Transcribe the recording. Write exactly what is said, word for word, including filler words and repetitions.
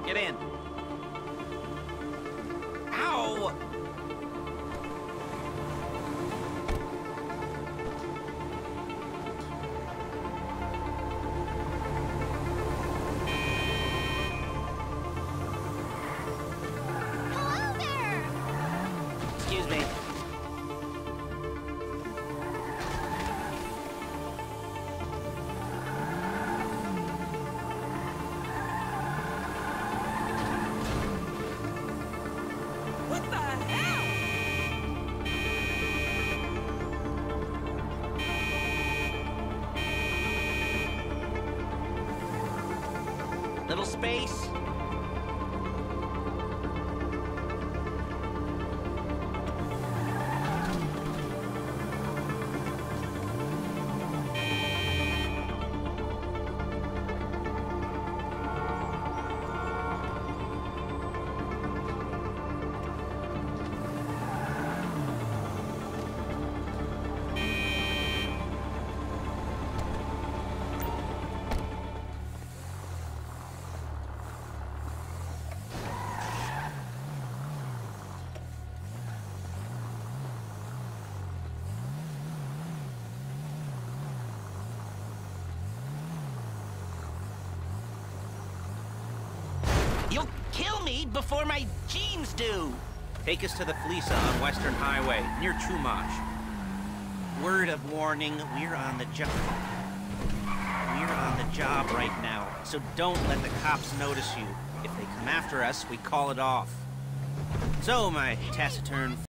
Get in. Ow! Hello there! Excuse me. What the hell? Little space. You'll kill me before my jeans do! Take us to the Fleesa on Western Highway, near Chumash. Word of warning, we're on the job. We're on the job right now, so don't let the cops notice you. If they come after us, we call it off. So, my taciturn